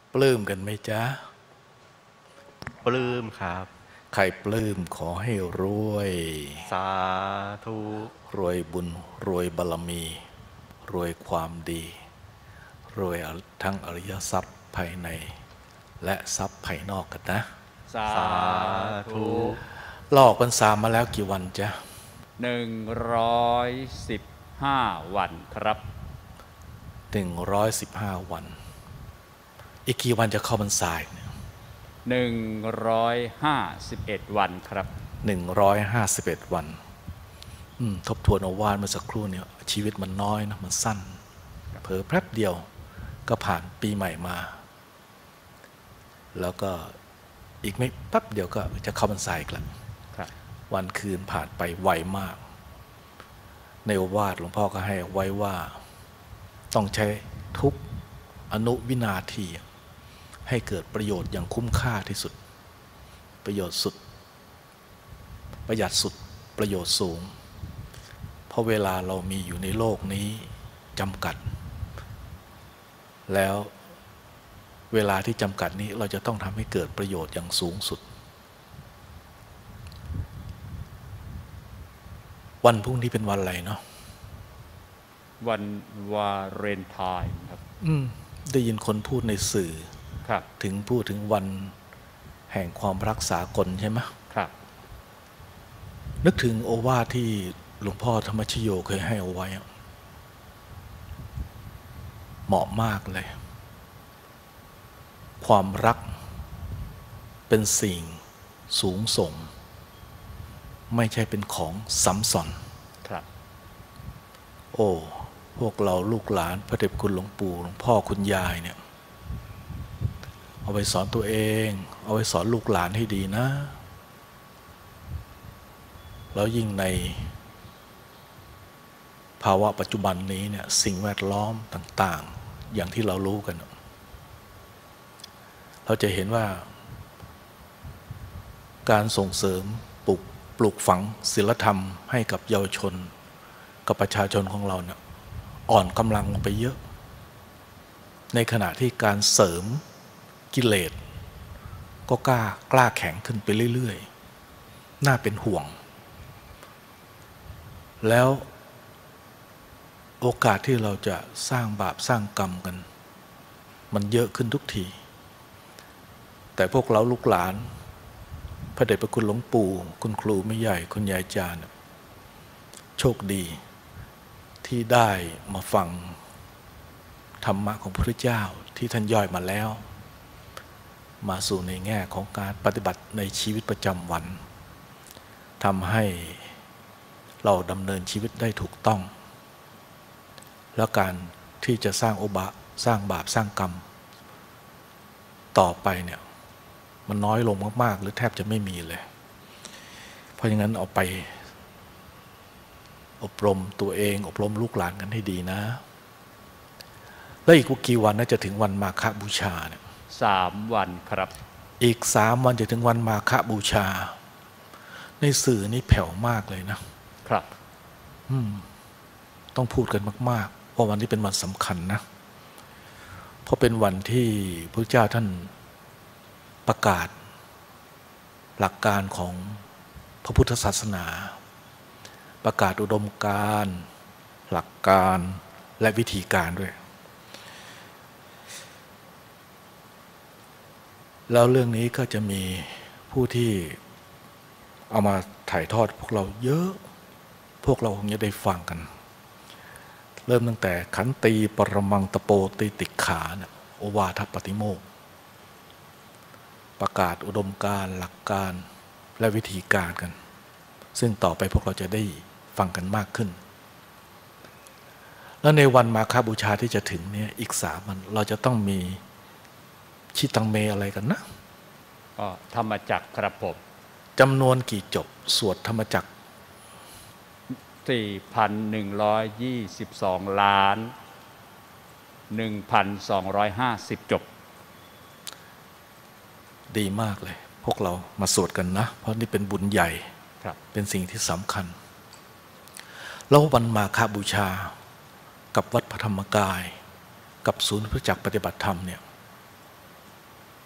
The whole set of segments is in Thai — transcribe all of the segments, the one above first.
ปลื้มกันไหมจ๊ะปลื้มครับใครปลื้มขอให้รวยสาธุรวยบุญรวยบารมีรวยความดีรวยทั้งอริยทรัพย์ภายในและทรัพย์ภายนอกกันนะสาธุลอกพรรษามาแล้วกี่วันจ๊ะ 115 วันครับ 115 วันอีกกี่วันจะเข้าพรรษาเนี่ย 151 วันครับ 151 วันทบทวนโอวาทเมื่อสักครู่เนี่ยชีวิตมันน้อยนะมันสั้นเผลอแป๊บเดียวก็ผ่านปีใหม่มาแล้วก็อีกไม่แป๊บเดียวก็จะเข้าพรรษาอีกแล้ววันคืนผ่านไปไวมากในโอวาทหลวงพ่อก็ให้ไว้ว่าต้องใช้ทุกอนุวินาทีให้เกิดประโยชน์อย่างคุ้มค่าที่สุดประโยชน์สุดประหยัดสุดประโยชน์สูงเพราะเวลาเรามีอยู่ในโลกนี้จำกัดแล้วเวลาที่จำกัดนี้เราจะต้องทำให้เกิดประโยชน์อย่างสูงสุดวันพรุ่งนี้เป็นวันอะไรเนาะวันวาเลนไทน์ครับได้ยินคนพูดในสื่อถึงพูดถึงวันแห่งความรักษากลใช่ไหมครับนึกถึงโอวาทที่หลวงพ่อธรรมชโยเคยให้เอาไว้เหมาะมากเลยความรักเป็นสิ่งสูงส่งไม่ใช่เป็นของซ้ำซ้อนครับโอ้พวกเราลูกหลานพระเดชคุณหลวงปู่หลวงพ่อคุณยายเนี่ยเอาไปสอนตัวเองเอาไปสอนลูกหลานให้ดีนะแล้วยิ่งในภาวะปัจจุบันนี้เนี่ยสิ่งแวดล้อมต่างๆอย่างที่เรารู้กันเราจะเห็นว่าการส่งเสริมปลูกฝังศีลธรรมให้กับเยาวชนกับประชาชนของเราเนี่ยอ่อนกำลังลงไปเยอะในขณะที่การเสริมกิเลสก็กล้าแข็งขึ้นไปเรื่อยๆน่าเป็นห่วงแล้วโอกาสที่เราจะสร้างบาปสร้างกรรมกันมันเยอะขึ้นทุกทีแต่พวกเราลูกหลานพระเดชพระคุณหลวงปู่คุณครูไม่ใหญ่คุณยายจารย์โชคดีที่ได้มาฟังธรรมะของพระพุทธเจ้าที่ท่านย่อยมาแล้วมาสู่ในแง่ของการปฏิบัติในชีวิตประจำวันทำให้เราดำเนินชีวิตได้ถูกต้องแล้วการที่จะสร้างสร้างบาปสร้างกรรมต่อไปเนี่ยมันน้อยลงมากๆหรือแทบจะไม่มีเลยเพราะฉะนั้นเอาไปอบรมตัวเองอบรมลูกหลานกันให้ดีนะแล้วอีกกี่วันน่าจะถึงวันมาฆบูชาเนี่ย 3 วันครับอีก3 วันจะถึงวันมาฆบูชาในสื่อนี่แผ่วมากเลยนะครับต้องพูดกันมากๆเพราะวันนี้เป็นวันสำคัญนะเพราะเป็นวันที่พระเจ้าท่านประกาศหลักการของพระพุทธศาสนาประกาศอุดมการณ์หลักการและวิธีการด้วยแล้วเรื่องนี้ก็จะมีผู้ที่เอามาถ่ายทอดพวกเราเยอะพวกเราคงจะได้ฟังกันเริ่มตั้งแต่ขันตีปรมังตโปติติขานะโอวาทปฏิโมกข์ประกาศอุดมการณ์หลักการและวิธีการกันซึ่งต่อไปพวกเราจะได้ฟังกันมากขึ้นแล้วในวันมาฆบูชาที่จะถึงเนี่ยอีก3 วันเราจะต้องมีชิตังเมอะไรกันนะธรรมจักรครับผมจำนวนกี่จบสวดธรรมจักร 4,122 ล้าน 1,250 จบดีมากเลยพวกเรามาสวดกันนะเพราะนี่เป็นบุญใหญ่เป็นสิ่งที่สำคัญแล้ววันมาฆบูชากับวัดพระธรรมกายกับศูนย์พระจักรปฏิบัติธรรมเนี่ย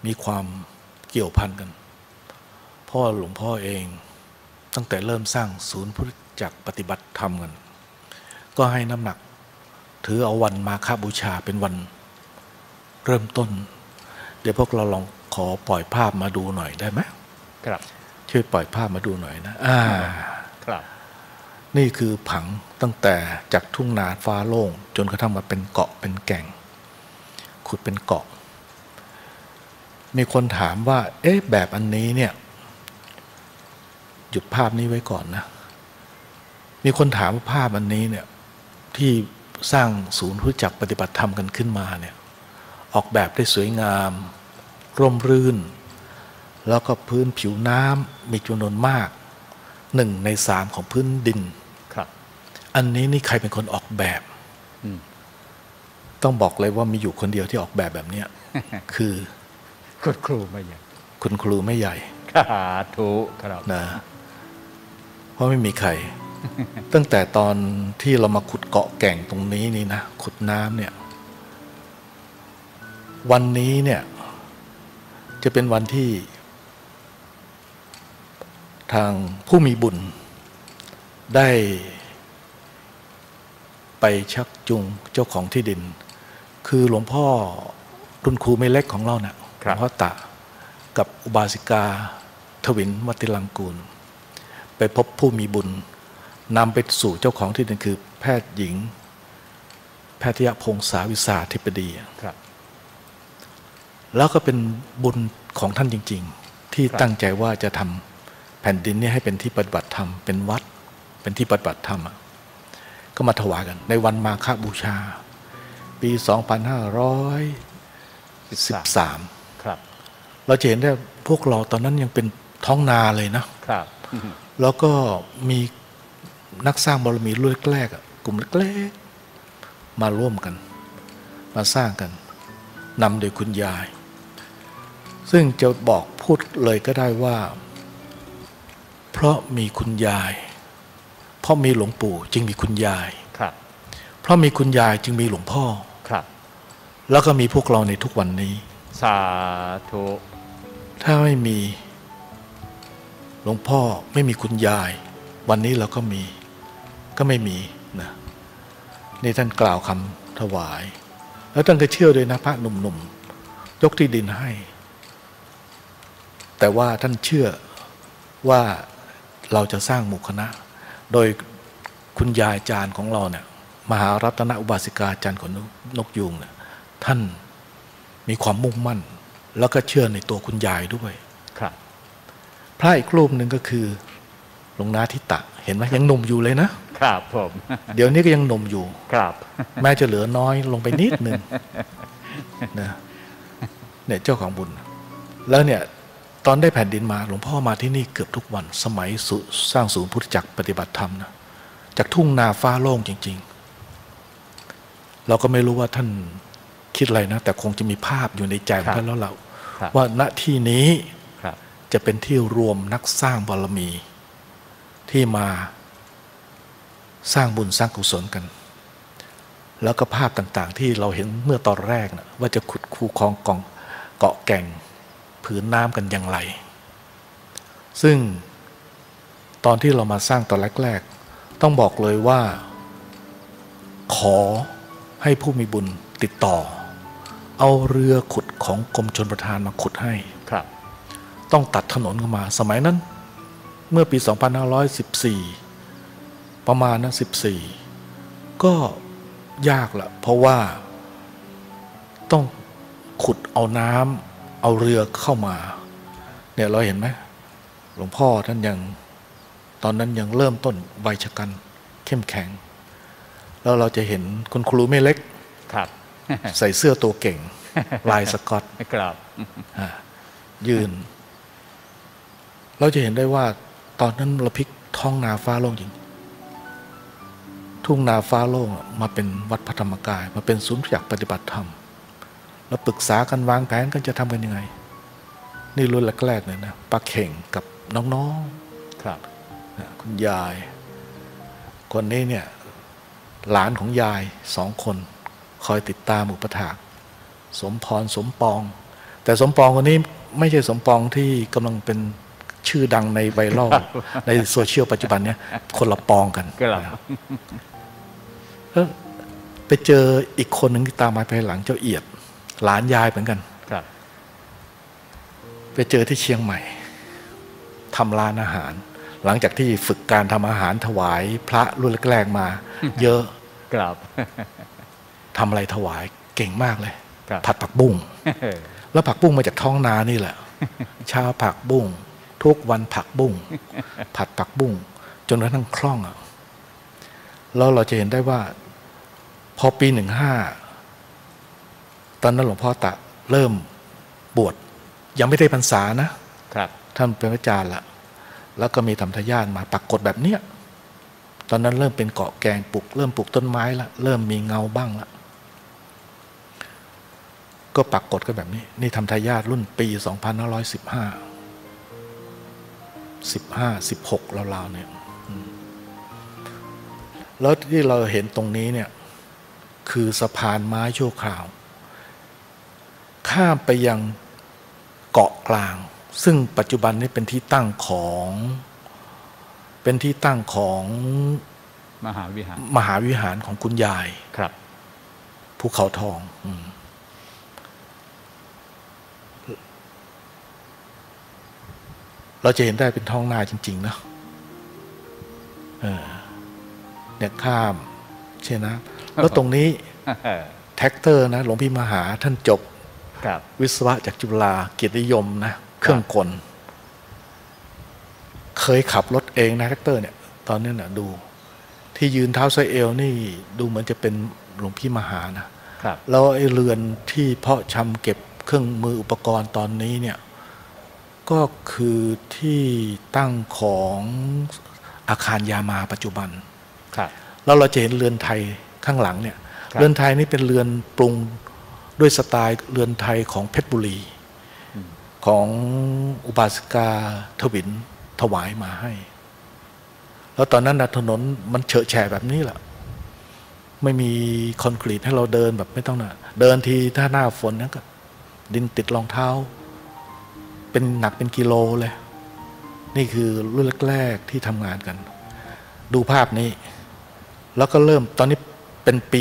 มีความเกี่ยวพันกันเพราะหลวงพ่อเองตั้งแต่เริ่มสร้างศูนย์พุทธจักรปฏิบัติธรรมกันก็ให้น้ำหนักถือเอาวันมาฆบูชาเป็นวันเริ่มต้นเดี๋ยวพวกเราลองขอปล่อยภาพมาดูหน่อยได้ไหมครับช่วยปล่อยภาพมาดูหน่อยนะครับนี่คือผังตั้งแต่จากทุ่งนาฟ้าโล่งจนกระทั่งมาเป็นเกาะเป็นแก่งขุดเป็นเกาะมีคนถามว่าเอ๊ะแบบอันนี้เนี่ยหยุดภาพนี้ไว้ก่อนนะมีคนถามว่าภาพอันนี้เนี่ยที่สร้างศูนย์พุทธจักรปฏิบัติธรรมกันขึ้นมาเนี่ยออกแบบได้สวยงามร่มรื่นแล้วก็พื้นผิวน้ำมีจำนวนมาก1 ใน 3ของพื้นดินครับอันนี้นี่ใครเป็นคนออกแบบต้องบอกเลยว่ามีอยู่คนเดียวที่ออกแบบนี้ คือคุณครูไม่ใหญ่คุณครูไม่ใหญ่ถูกครับนะเพราะไม่มีใคร ตั้งแต่ตอนที่เรามาขุดเกาะแก่งตรงนี้นี่นะขุดน้ำเนี่ยวันนี้เนี่ยจะเป็นวันที่ทางผู้มีบุญได้ไปชักจูงเจ้าของที่ดินคือหลวงพ่อรุ่นครูไม่เล็กของเราเนี่ยหลวงพ่อตะกับอุบาสิกาทวินวัติลังกูลไปพบผู้มีบุญนำไปสู่เจ้าของที่ดินคือแพทย์หญิงแพทยพงษาวิสาธิปดีครับแล้วก็เป็นบุญของท่านจริงๆที่ตั้งใจว่าจะทำแผ่นดินนี้ให้เป็นที่ปฏิบัติธรรมเป็นวัดเป็นที่ปฏิบัติธรรมก็มาถวายกันในวันมาฆบูชาปี 2513 ครับเราจะเห็นได้พวกเราตอนนั้นยังเป็นท้องนาเลยนะครับแล้วก็มีนักสร้างบารมีรุ่นแรกๆกลุ่มเล็กๆมาร่วมกันมาสร้างกันนำโดยคุณยายซึ่งจะบอกพูดเลยก็ได้ว่าเพราะมีคุณยายเพราะมีหลวงปู่จึงมีคุณยายครับเพราะมีคุณยายจึงมีหลวงพ่อครับแล้วก็มีพวกเราในทุกวันนี้สาธุถ้าไม่มีหลวงพ่อไม่มีคุณยายวันนี้เราก็ไม่มีนะนี่ท่านกล่าวคำถวายแล้วท่านก็เชื่อด้วยนะพระหนุ่มๆยกที่ดินให้แต่ว่าท่านเชื่อว่าเราจะสร้างหมู่คณะโดยคุณยายจารย์ของเราเนี่ยมหารัตนอุบาสิกาจารย์ของนกยูงเนี่ยท่านมีความมุ่งมั่นแล้วก็เชื่อในตัวคุณยายด้วยครับพระอีกรูปหนึ่งก็คือหลวงนาทิตะเห็นไหมยังหนุ่มอยู่เลยนะครับผมเดี๋ยวนี้ก็ยังหนุ่มอยู่ครับแม้จะเหลือน้อยลงไปนิดนึงนะเนี่ยเจ้าของบุญแล้วเนี่ยตอนได้แผ่นดินมาหลวงพ่อมาที่นี่เกือบทุกวันสมัยสร้างศูนย์พุทธจักรปฏิบัติธรรมนะจากทุ่งนาฟ้าโล่งจริงๆเราก็ไม่รู้ว่าท่านคิดอะไรนะแต่คงจะมีภาพอยู่ในใจของท่านแล้วเราว่าณที่นี้จะเป็นที่รวมนักสร้างบารมีที่มาสร้างบุญสร้างกุศลกันแล้วก็ภาพต่างๆที่เราเห็นเมื่อตอนแรกนะว่าจะขุดคูคลองเกาะแก่งผืนน้ำกันอย่างไรซึ่งตอนที่เรามาสร้างตอนแรกๆต้องบอกเลยว่าขอให้ผู้มีบุญติดต่อเอาเรือขุดของกรมชลประทานมาขุดให้ครับต้องตัดถนนเข้ามาสมัยนั้นเมื่อปี 2514 ประมาณนะ14ก็ยากละเพราะว่าต้องขุดเอาน้ำเอาเรือเข้ามาเนี่ยเราเห็นไหมหลวงพ่อท่านยังตอนนั้นยังเริ่มต้นวัยชกันเข้มแข็งแล้วเราจะเห็นคุณครูไม่เล็กครับใส่เสื้อตัวเก่งลายสก๊อตครับยืนเราจะเห็นได้ว่าตอนนั้นเราพลิกท้องนาฟ้าโล่งจริงทุ่งนาฟ้าโล่งมาเป็นวัดพระธรรมกายมาเป็นศูนย์จักรปฏิบัติธรรมแล้วปรึกษากันวางแผนกันจะทำกันยังไงนี่รุ่นแรกๆเลยนะป้าเข่งกับน้องๆครับคุณยายคนนี้เนี่ยหลานของยาย2 คนคอยติดตามอุปถากสมพรสมปองแต่สมปองคนนี้ไม่ใช่สมปองที่กำลังเป็นชื่อดังในไวรัลในโซเชียลปัจจุบันเนี้ยคนละปองกันครับแล้วไปเจออีกคนหนึ่งที่ตามมาภายหลังเจ้าเอียดหลานยายเหมือนกันครับไปเจอที่เชียงใหม่ทำร้านอาหาร หลังจากที่ฝึกการทำอาหารถวายพระรุ่นแรกๆมา เยอะครับทำอะไรถวายเก่งมากเลยครับผัดผักบุ้งแล้วผักบุ้งมาจากท้องนานี่แหละเช้าผักบุ้งทุกวันผักบุ้งผัดผักบุ้งจนกระทั่งคล่องอ่ะแล้วเราจะเห็นได้ว่าพอปี15ตอนนั้นหลวงพ่อตะเริ่มบวชยังไม่ได้พรรษานะครับ ท่านเป็นพระอาจารย์ละแล้วก็มีธรรมทายาทมาปักกฎแบบเนี้ยตอนนั้นเริ่มเป็นเกาะแกงปลูกเริ่มปลูกต้นไม้ละเริ่มมีเงาบ้างละก็ปักกฎก็แบบนี้นี่ทำทายาทรุ่นปี2516ราวๆเนี่ยแล้วที่เราเห็นตรงนี้เนี่ยคือสะพานไม้ชั่วคราวข้ามไปยังเกาะกลางซึ่งปัจจุบันนี้เป็นที่ตั้งของมหาวิหารมหาวิหารของคุณยายครับภูเขาทองเราจะเห็นได้เป็นท้องนาจริงๆนะเนี่ยข้ามใช่นะแล้วตรงนี้แท็กเตอร์นะหลวงพี่มหาท่านจบครับวิศวะจากจุฬาเกียรตินิยมนะเครื่องกลเคยขับรถเองนะแท็กเตอร์เนี่ยตอนนี้นะดูที่ยืนเท้าไซเอลนี่ดูเหมือนจะเป็นหลวงพี่มหานะครับแล้วไอ้เรือนที่เพาะชำเก็บเครื่องมืออุปกรณ์ตอนนี้เนี่ยก็คือที่ตั้งของอาคารยามาปัจจุบันครับแล้วเราจะเห็นเรือนไทยข้างหลังเนี่ยเรือนไทยนี่เป็นเรือนปรุงด้วยสไตล์เรือนไทยของเพชรบุรีของอุบาสิกาทวินถวายมาให้แล้วตอนนั้นถนนมันเฉอะแฉะแบบนี้แหละไม่มีคอนกรีตให้เราเดินแบบไม่ต้องเดินทีถ้าหน้าฝนนั้นก็ดินติดรองเท้าเป็นหนักเป็นกิโลเลยนี่คือรุ่นแรกๆที่ทำงานกันดูภาพนี้แล้วก็เริ่มตอนนี้เป็นปี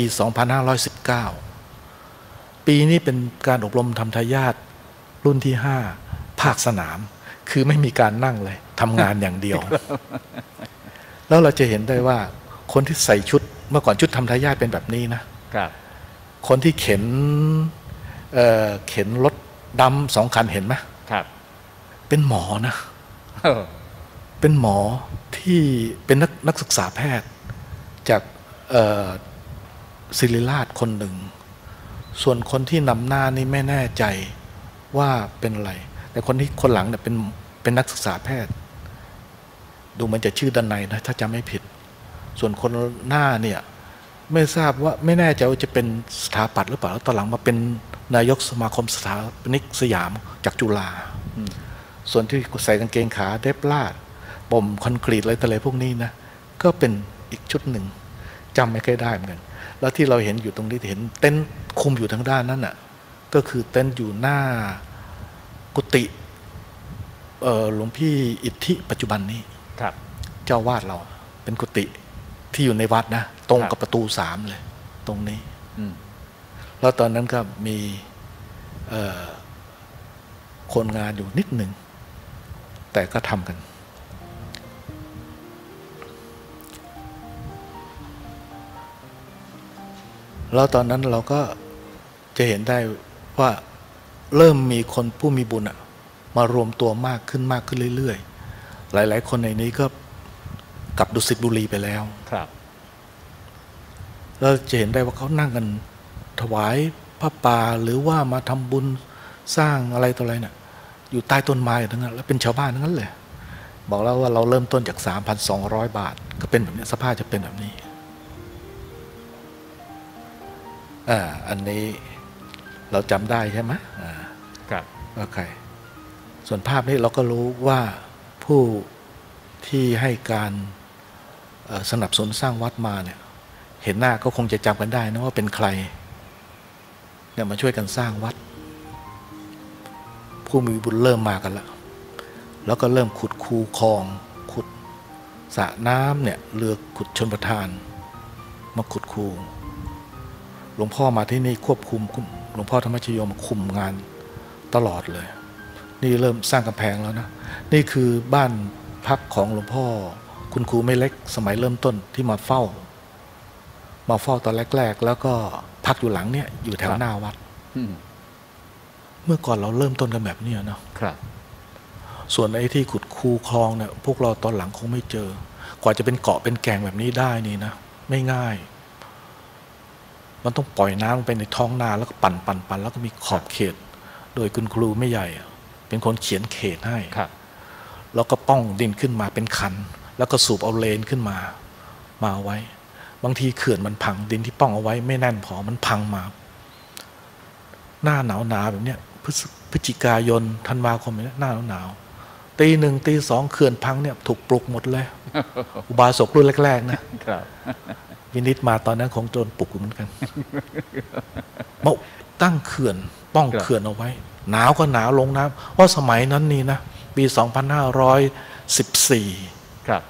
2519 ปีนี้เป็นการอบรมทำทายาทรุ่นที่ 5 ภาคสนามคือไม่มีการนั่งเลยทำงานอย่างเดียว แล้วเราจะเห็นได้ว่าคนที่ใส่ชุดเมื่อก่อนชุดทำทายาทเป็นแบบนี้นะครับคนที่เข็นรถดำ2 คันเห็นไหมครับเป็นหมอนะเป็นหมอที่เป็นนักศึกษาแพทย์จากศิริราชคนหนึ่งส่วนคนที่นำหน้านี่ไม่แน่ใจว่าเป็นอะไรแต่คนหลังเนี่ยเป็นนักศึกษาแพทย์ดูมันจะชื่อด้านในนะถ้าจำไม่ผิดส่วนคนหน้าเนี่ยไม่ทราบว่าไม่แน่ใจว่าจะเป็นสถาปัตย์หรือเปล่าแล้วตอนหลังมาเป็นนายกสมาคมสถาปนิกสยามจากจุฬาส่วนที่ใส่กางเกงขาเดฟลาดบ่มคอนกรีตอะไรต่ออะไรพวกนี้นะก็เป็นอีกชุดหนึ่งจำไม่ค่อยได้เหมือนกันแล้วที่เราเห็นอยู่ตรงนี้เห็นเต็นท์คุมอยู่ทางด้านนั้นน่ะก็คือเต็นท์อยู่หน้ากุฏิหลวงพี่อิทธิปัจจุบันนี้ครับเจ้าวาดเราเป็นกุฏิที่อยู่ในวัดนะตรงกับประตู3เลยตรงนี้แล้วตอนนั้นก็มีคนงานอยู่นิดหนึ่งแต่ก็ทำกันแล้วตอนนั้นเราก็จะเห็นได้ว่าเริ่มมีคนผู้มีบุญมารวมตัวมากขึ้นเรื่อยๆหลายๆคนในนี้ก็กลับดุสิตบุรีไปแล้วครับแล้วจะเห็นได้ว่าเขานั่งกันถวายพระป่าหรือว่ามาทำบุญสร้างอะไรต่ออะไรเนี่ยอยู่ใต้ต้นไม้ทั้งนั้นแล้วเป็นชาวบ้านทั้งนั้นเลยบอกแล้วว่าเราเริ่มต้นจาก 3,200 บาทก็เป็นแบบนี้สภาพจะเป็นแบบนี้อันนี้เราจำได้ใช่ไหมครับว่าใครส่วนภาพนี้เราก็รู้ว่าผู้ที่ให้การสนับสนุนสร้างวัดมาเนี่ยเห็นหน้าก็คงจะจำกันได้นะว่าเป็นใครเนี่ยมาช่วยกันสร้างวัดผู้มีบุญเริ่มมากันแล้วก็เริ่มขุดคูคลองขุดสระน้ำเนี่ยเรือขุดชลประทานมาขุดคูหลวงพ่อมาที่นี่ควบคุมหลวงพ่อธรรมชโยมาคุมงานตลอดเลยนี่เริ่มสร้างกำแพงแล้วนะนี่คือบ้านพักของหลวงพ่อคุณครูไม่เล็กสมัยเริ่มต้นที่มาเฝ้าตอนแรกๆแล้วก็พักอยู่หลังเนี่ยอยู่แถวหน้าวัดเมื่อก่อนเราเริ่มต้นกันแบบนี้เนาะส่วนไอ้ที่ขุดคูคลองเนี่ยพวกเราตอนหลังคงไม่เจอกว่าจะเป็นเกาะเป็นแก่งแบบนี้ได้นี่นะไม่ง่ายมันต้องปล่อยน้ำลงไปในท้องนาแล้วก็ปั่นแล้วก็มีขอบเขตโดยคุณครูไม่ใหญ่เป็นคนเขียนเขตให้แล้วก็ป้องดินขึ้นมาเป็นคันแล้วก็สูบเอาเลนขึ้นมาไว้บางทีเขื่อนมันพังดินที่ป้องเอาไว้ไม่แน่นพอมันพังมาหน้าหนาวแบบเนี้ยพฤศจิกายนธันวาคมเนี่ยหน้าหนาวตี 1ตี 2เขื่อนพังเนี่ยถูกปลุกหมดเลยอุบาสกรุ่นแรกๆนะวินิจมาตอนนั้นคงโดนปลุกเหมือนกันมาตั้งเขื่อนป้องเขื่อนเอาไว้หนาวก็หนาวลงน้ำเพราะสมัยนั้นนี่นะปี2514ครับ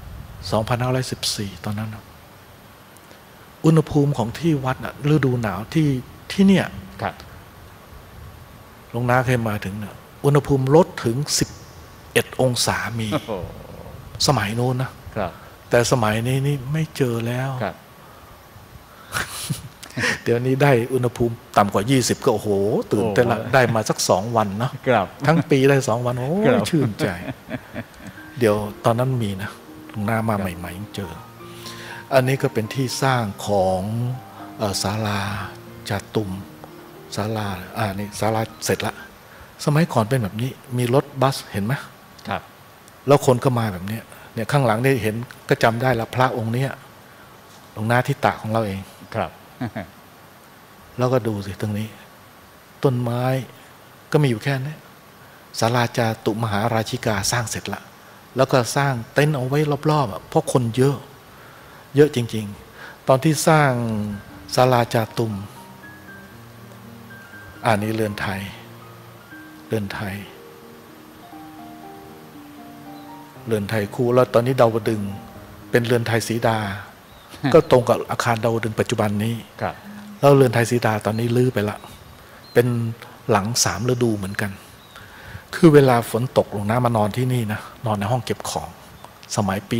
2514ตอนนั้นอุณหภูมิของที่วัดฤดูหนาวที่เนี่ยหลวงนาเคยมาถึงเนี่ยอุณหภูมิลดถึง11องศามีสมัยโน้นนะแต่สมัยนี้นี่ไม่เจอแล้วเดี๋ยวนี้ได้อุณหภูมิต่ำกว่า20ก็โอ้โหตื่นเต้นละได้มาสัก2วันเนาะทั้งปีได้2วันโอ้ชื่นใจเดี๋ยวตอนนั้นมีนะหลวงนามาใหม่ๆยังเจออันนี้ก็เป็นที่สร้างของศาลาจาตุมศาลานี่ศาลาเสร็จละสมัยก่อนเป็นแบบนี้มีรถบัสเห็นไหมครับแล้วคนก็มาแบบนี้เนี่ยข้างหลังนี่เห็นก็จำได้ละพระองค์นี้หลวงนาทิตะของเราเองครับแล้วก็ดูสิตรงนี้ต้นไม้ก็มีอยู่แค่นี้ศาลาจาตุมหาราชิกาสร้างเสร็จละแล้วก็สร้างเต็นท์เอาไว้รอบๆเพราะคนเยอะจริงๆตอนที่สร้างศาลาจาตุมนี่เรือนไทยคู่แล้วตอนนี้ดาวดึงเป็นเรือนไทยศรีดา ก็ตรงกับอาคารดาวดึงปัจจุบันนี้แล้วเรือนไทยศรีดาตอนนี้ลื้อไปละเป็นหลัง3 ฤดูเหมือนกันคือเวลาฝนตกลงน้ำมานอนที่นี่นะนอนในห้องเก็บของสมัยปี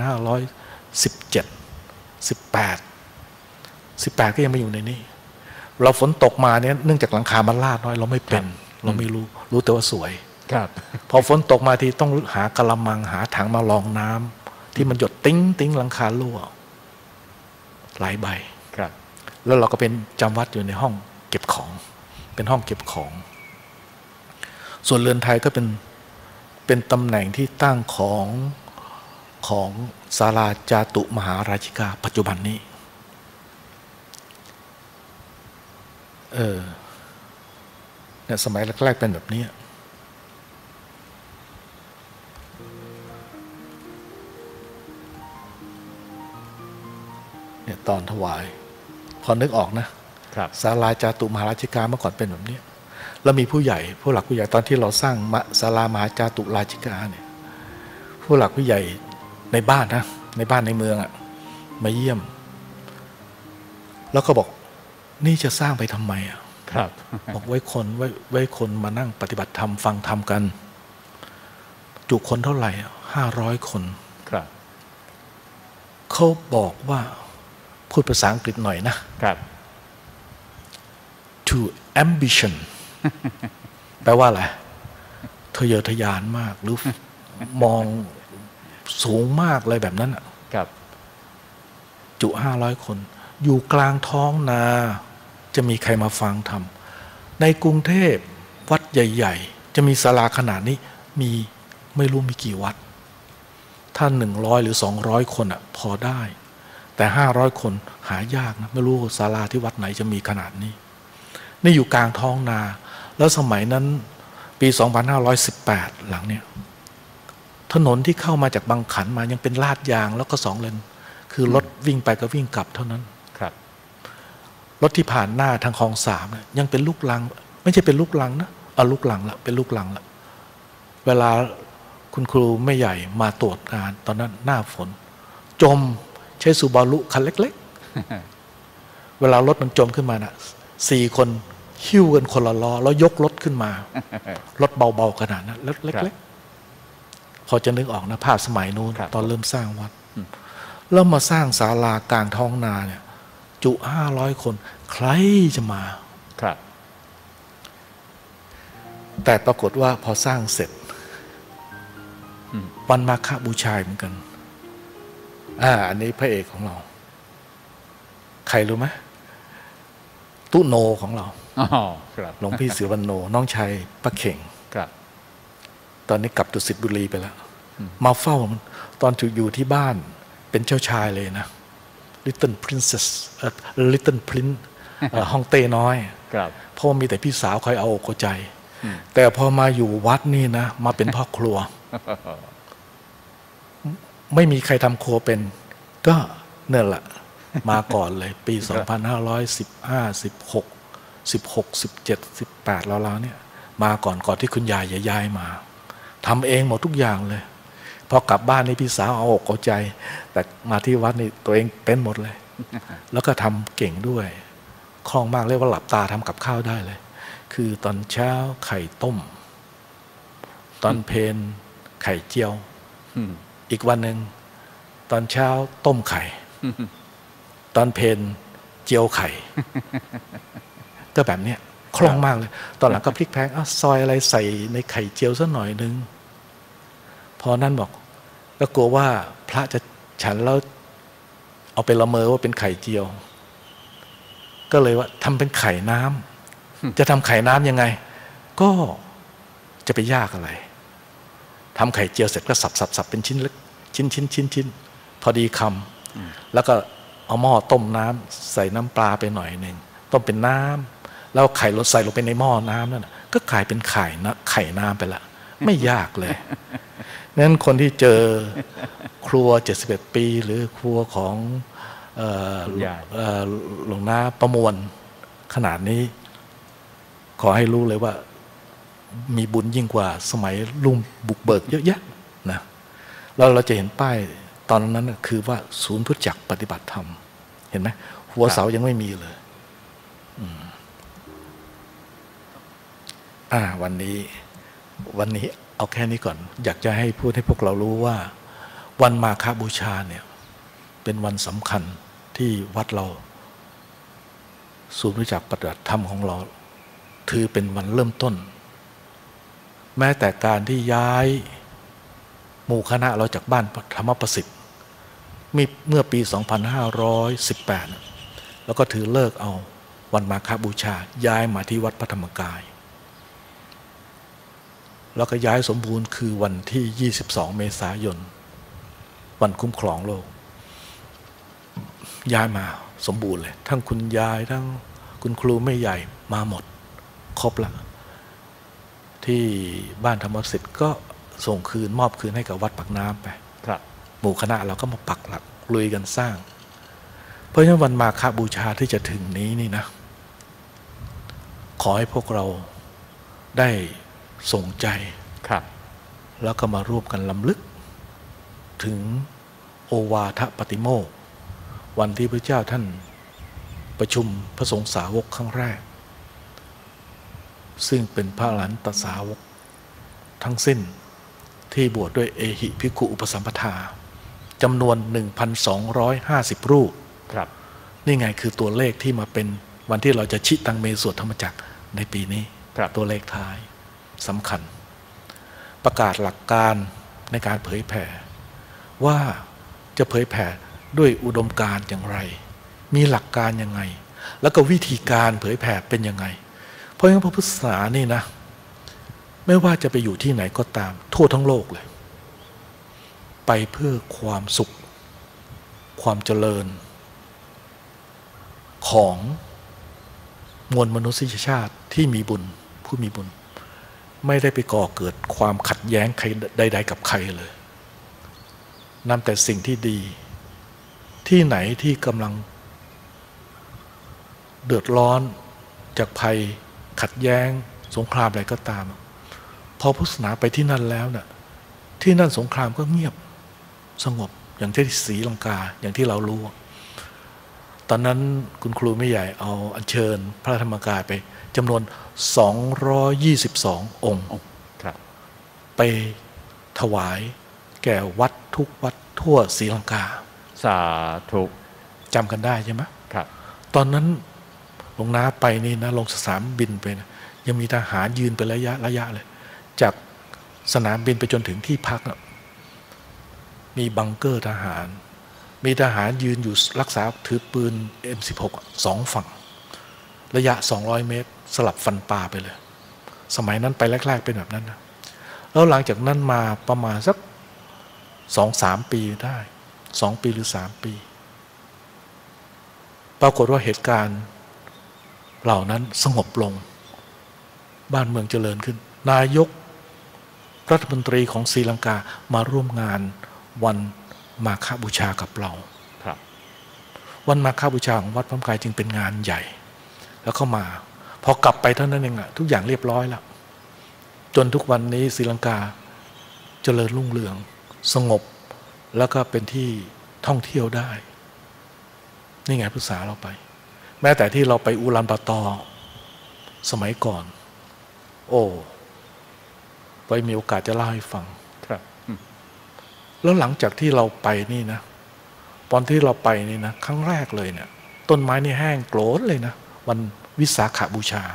18ก็ยังไม่อยู่ในนี้เราฝนตกมาเนี่ยเนื่องจากหลังคามันลาดน้อยเราไม่เป็นเราไม่รู้แต่ว่าสวยพอฝนตกมาทีต้องหากระมังหาถังมารองน้ำที่มันหยดติ้งหลังคารั่วหลายใบแล้วเราก็เป็นจำวัดอยู่ในห้องเก็บของเป็นห้องเก็บของส่วนเรือนไทยก็เป็นตำแหน่งที่ตั้งของศาลาจาตุมหาราชิกาปัจจุบันนี้เนี่ยสมัยแรกๆเป็นแบบนี้เนี่ยตอนถวายพอนึกออกนะศาลาจาตุมหาราชิกาเมื่อก่อนเป็นแบบนี้แล้วมีผู้ใหญ่ผู้หลักผู้ใหญ่ตอนที่เราสร้างศาลามหาจาตุราชิกาเนี่ยผู้หลักผู้ใหญ่ในบ้านนะในบ้านในเมืองมาเยี่ยมแล้วก็บอกนี่จะสร้างไปทำไมบอกไว้คนมานั่งปฏิบัติธรรมฟังธรรมกันจุคนเท่าไหร่500 คนเขาบอกว่าพูดภาษาอังกฤษหน่อยนะto ambition แปลว่าอะไรทะเยอทะยานมากหรือมองสูงมากเลยแบบนั้นจุ500 คนอยู่กลางท้องนาจะมีใครมาฟังธรรมในกรุงเทพวัดใหญ่ๆจะมีศาลาขนาดนี้มีไม่รู้มีกี่วัดถ้า100 หรือ 200 คนพอได้แต่500 คนหายากนะไม่รู้ศาลาที่วัดไหนจะมีขนาดนี้นี่อยู่กลางท้องนาแล้วสมัยนั้นปี2518หลังเนี่ยถนนที่เข้ามาจากบางขันมายังเป็นลาดยางแล้วก็2 เลนคือรถวิ่งไปกับวิ่งกลับเท่านั้นรถที่ผ่านหน้าทางคลอง3ยังเป็นลูกรังไม่ใช่เป็นลูกรังนะเอาลูกหลังละเป็นลูกหลังละเวลาคุณครูไม่ใหญ่มาตรวจงานตอนนั้นหน้าฝนจมใช้ซูบารุคันเล็กๆ เวลารถมันจมขึ้นมานะ4 คนหิ้วกันคนละล้อแล้วยกรถขึ้นมา รถเบาๆขนาดนั้นเล็กๆพอจะนึกออกนะภาพสมัยนู้นตอนเริ่มสร้างวัดแล้วมาสร้างศาลากลางท้องนาเนี่ยจุ500 คนใครจะมาครับแต่ปรากฏว่าพอสร้างเสร็จวันมาฆบูชาเหมือนกันอันนี้พระเอกของเราใครรู้ไหมตุโนของเราหลวงพี่ศิวรรณโนน้องชายป้าเข่งตอนนี้กลับดุสิตบุรีไปแล้วมาเฝ้ามันตอนอยู่ที่บ้านเป็นเจ้าชายเลยนะ Little Princess Little Prince ฮ่องเต้น้อยเพราะมีแต่พี่สาวคอยเอาอกเอาใจแต่พอมาอยู่วัดนี่นะมาเป็นพ่อครัว ไม่มีใครทำครัวเป็นก็เนี่ยแหละมาก่อนเลยปี 2515 16 17 18แล้วเนี่ยมาก่อนที่คุณยายย้ายมาทำเองหมดทุกอย่างเลยพอกลับบ้านนี่พี่สาวเอาอกเอาใจแต่มาที่วัดนี่ตัวเองเป็นหมดเลย แล้วก็ทำเก่งด้วยคล่องมากเรียกว่าหลับตาทำกับข้าวได้เลยคือตอนเช้าไข่ต้มตอนเพลไข่เจียวอีกวันหนึ่งตอนเช้าต้มไข่ตอนเพลเจียวไข่ก็แบบเนี้ยคล่องมากเลยตอนหลังก็พลิกแพลงซอยอะไรใส่ในไข่เจียวสักหน่อยนึงพอนั่นบอกก็กลัวว่าพระจะฉันแล้วเอาไปละเมอว่าเป็นไข่เจียวก็เลยว่าทำเป็นไข่น้ำจะทำไข่น้ำยังไงก็จะไปยากอะไรทำไข่เจียวเสร็จก็สับเป็นชิ้นเล็กชิ้นพอดีคำแล้วก็เอาหม้อต้มน้ำใส่น้ำปลาไปหน่อยหนึ่งต้มเป็นน้ำแล้วไข่ลดใส่ลงไปในหม้อน้ำนั่นก็กลายเป็นไข่น้ำไปละไม่ยากเลยนั้นคนที่เจอครัว71 ปีหรือครัวของหลวงนาประมวลขนาดนี้ขอให้รู้เลยว่ามีบุญยิ่งกว่าสมัยลุงบุกเบิกเยอะแยะนะแล้วเราจะเห็นป้ายตอนนั้นคือว่าศูนย์พุทธจักรปฏิบัติธรรมเห็นไหมหัวเสายังไม่มีเลยวันนี้เอาแค่นี้ก่อนอยากจะให้พูดให้พวกเรารู้ว่าวันมาฆบูชาเนี่ยเป็นวันสำคัญที่วัดเราศูนย์พุทธจักรปฏิบัติธรรมของเราถือเป็นวันเริ่มต้นแม้แต่การที่ย้ายหมู่คณะเราจากบ้านธรรมประสิทธิ์เมื่อปี 2518 แล้วก็ถือเลิกเอาวันมาฆบูชาย้ายมาที่วัดพระธรรมกายแล้วก็ย้ายสมบูรณ์คือวันที่ 22 เมษายนวันคุ้มครองโลกย้ายมาสมบูรณ์เลยทั้งคุณยายทั้งคุณครูไม่ใหญ่มาหมดครบละที่บ้านธรรมสิทธิ์ก็ส่งคืนมอบคืนให้กับวัดปากน้ำไปหมู่คณะเราก็มาปักหลักลุยกันสร้างเพราะฉะนั้นวันมาฆบูชาที่จะถึงนี้นี่นะขอให้พวกเราได้ส่งใจแล้วก็มาร่วมกันลำลึกถึงโอวาทปฏิโมกข์วันที่พระเจ้าท่านประชุมพระสงฆ์สาวกครั้งแรกซึ่งเป็นพระอรหันตสาวกทั้งสิ้นที่บวชด้วยเอหิภิกขุอุปสัมปทาจำนวน 1,250 รูปนี่ไงคือตัวเลขที่มาเป็นวันที่เราจะชิตังเมสวดธรรมจักรในปีนี้ตัวเลขท้ายสำคัญประกาศหลักการในการเผยแผ่ว่าจะเผยแผ่ด้วยอุดมการณ์อย่างไรมีหลักการยังไงแล้วก็วิธีการเผยแผ่เป็นยังไงเพราะงั้นพระพุทธศาสนานี่นะไม่ว่าจะไปอยู่ที่ไหนก็ตามทั่วทั้งโลกเลยไปเพื่อความสุขความเจริญของมวลมนุษยชาติที่มีบุญผู้มีบุญไม่ได้ไปก่อเกิดความขัดแย้งใครใดๆกับใครเลยนำแต่สิ่งที่ดีที่ไหนที่กำลังเดือดร้อนจากภัยขัดแย้งสงครามอะไรก็ตามพอพุทธศาสนาไปที่นั่นแล้วเนี่ยที่นั่นสงครามก็เงียบสงบอย่างที่ศรีลังกาอย่างที่เรารู้ตอนนั้นคุณครูไม่ใหญ่เอาอัญเชิญพระธรรมกายไปจำนวน222องค์ไปถวายแก่วัดทุกวัดทั่วศรีลังกาสาธุจำกันได้ใช่ไหมครับตอนนั้นหลวงน้าไปนี่นะลงสนามบินไปนะยังมีทหารยืนเป็นระยะเลยจากสนามบินไปจนถึงที่พักนะมีบังเกอร์ทหารมีทหารยืนอยู่รักษาถือปืน M16 2 ฝั่งระยะ200 เมตรสลับฟันปลาไปเลยสมัยนั้นไปแรกๆเป็นแบบนั้นนะแล้วหลังจากนั้นมาประมาณสัก 2-3 ปีได้2 ปีหรือ 3 ปีปรากฏว่าเหตุการณ์เหล่านั้นสงบลงบ้านเมืองเจริญขึ้นนายกรัฐมนตรีของศรีลังกามาร่วมงานวันมาฆบูชากับเราวันมาฆบูชาของวัดพระธรรมกายจึงเป็นงานใหญ่แล้วเข้ามาพอกลับไปเท่านั้นเองทุกอย่างเรียบร้อยแล้วจนทุกวันนี้ศรีลังกาเจริญรุ่งเรืองสงบแล้วก็เป็นที่ท่องเที่ยวได้นี่ไงพุทธศาสนาเราไปแม้แต่ที่เราไปอูลันบาตอร์สมัยก่อนโอ้ไว้มีโอกาสจะเล่าให้ฟังแล้วหลังจากที่เราไปนี่นะตอนที่เราไปนี่นะครั้งแรกเลยเนี่ยต้นไม้นี่แห้งโกรธเลยนะวันวิสาขบูชา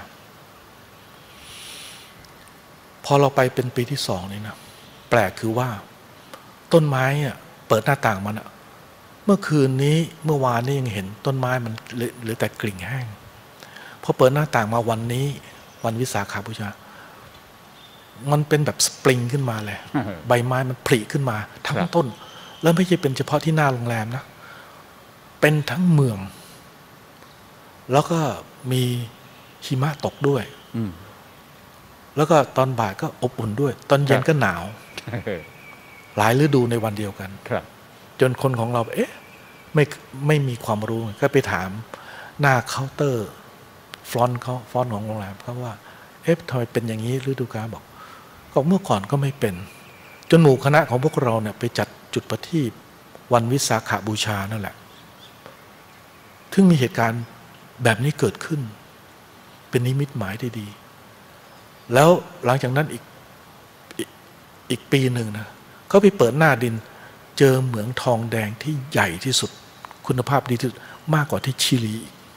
พอเราไปเป็นปีที่2นี่นะแปลกคือว่าต้นไม้อ่ะเปิดหน้าต่างมันอ่ะเมื่อคืนนี้เมื่อวานนี้ยังเห็นต้นไม้มันเหลือแต่กลิ่งแห้งพอเปิดหน้าต่างมาวันนี้วันวิสาขบูชามันเป็นแบบสปริงขึ้นมาเลยใบไม้มันผลิขึ้นมาทั้งต้นแล้วไม่ใช่เป็นเฉพาะที่หน้าโรงแรมนะเป็นทั้งเมืองแล้วก็มีหิมะตกด้วยแล้วก็ตอนบ่ายก็อบอุ่นด้วยตอนเย็นก็หนาวหลายฤดูในวันเดียวกันจนคนของเราไม่มีความรู้ก็ไปถามหน้าเคาน์เตอร์ฟรอนต์ของโรงแรมเขาว่าทำไมเป็นอย่างนี้ฤดูกาลบอกก็เมื่อก่อนก็ไม่เป็นจนหมู่คณะของพวกเราเนี่ยไปจัดจุดประทีปวันวิสาขบูชานั่นแหละถึงมีเหตุการณ์แบบนี้เกิดขึ้นเป็นนิมิตหมายที่ดีแล้วหลังจากนั้นอีกปีหนึ่งนะเขาไปเปิดหน้าดินเจอเหมืองทองแดงที่ใหญ่ที่สุดคุณภาพดีที่สุดมากกว่าที่ชิลี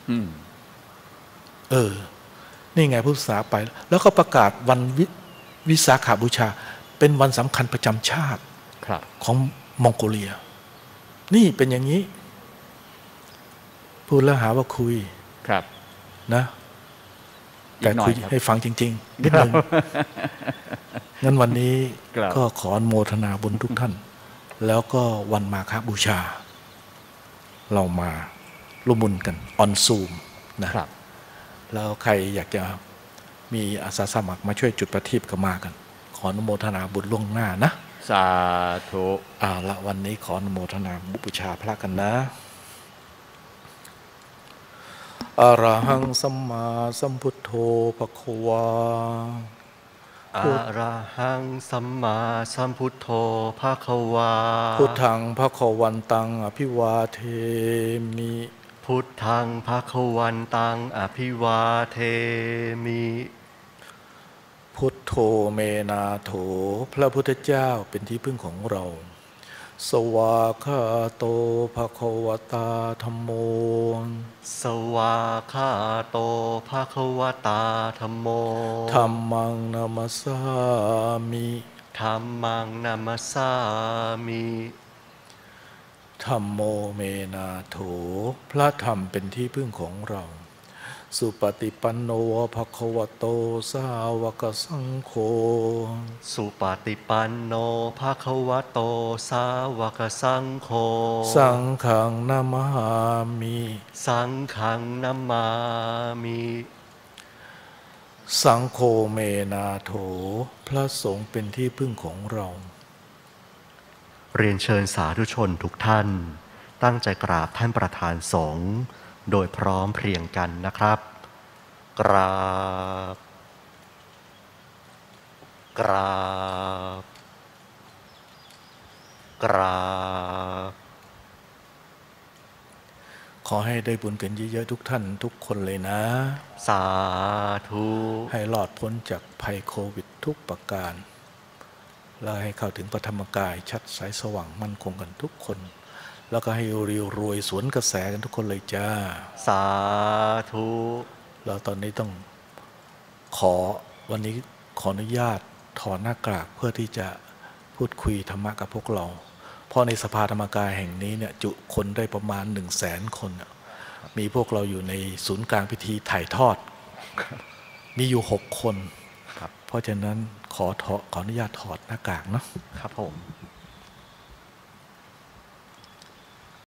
นี่ไงพุทธศาสนาไปแล้วก็ประกาศวันวิสาขบูชาเป็นวันสำคัญประจำชาติของมองโกเลียนี่เป็นอย่างนี้พูดแล้วหาว่าคุยนะแต่คุยให้ฟังจริงๆนิดนึงงั้นวันนี้ก็ขออนุโมทนาบุญทุกท่านแล้วก็วันมาฆบูชาเรามาร่วมบุญกันออนซูมนะแล้วใครอยากจะมีอาสาสมัครมาช่วยจุดประทีปก็มากันขออนุโมทนาบุญล่วงหน้านะสาธุละวันนี้ขออนุโมทนาบูชาพระกันนะอรหังสัมมาสัมพุทโธภควาอะระหังสัมมาสัมพุทโธภควาพุทธังภควันตังอภิวาเทมิพุทธังภควันตังอภิวาเทมิพุทโธเมนาโถพระพุทธเจ้าเป็นที่พึ่งของเราสวากขาโตภควตาธัมโมสวากขาโตภควตาธัมโมธัมมังนามัสสามิธัมมังนามัสสามิธัมโมเมนาโถพระธรรมเป็นที่พึ่งของเราสุปฏิปันโนภควโตสาวกสังโฆสุปฏิปันโนภควโตสาวกสังโฆสังฆังนามามิสังฆังนามามิสังโฆเมนาโถพระสงฆ์เป็นที่พึ่งของเราเรียนเชิญสาธุชนทุกท่านตั้งใจกราบท่านประธานสงฆ์โดยพร้อมเพรียงกันนะครับกราบกราบกราบขอให้ได้บุญกันเยอะๆทุกท่านทุกคนเลยนะสาธุให้รอดพ้นจากภัยโควิดทุกประการ และให้เข้าถึงพระธรรมกายชัดใสสว่างมั่นคงกันทุกคน แล้วก็ให้รวยสวนกระแสกันทุกคนเลยจ้าสาธุเราตอนนี้ต้องวันนี้ขออนุญาตถอดหน้ากากเพื่อที่จะพูดคุยธรรมะกับพวกเรา เพราะในสภาธรรมกายแห่งนี้เนี่ยจุคนได้ประมาณ100,000 คนมีพวกเราอยู่ในศูนย์กลางพิธีถ่ายทอด มีอยู่6 คน เพราะฉะนั้นขออนุญาตถอดหน้ากากเนาะครับผม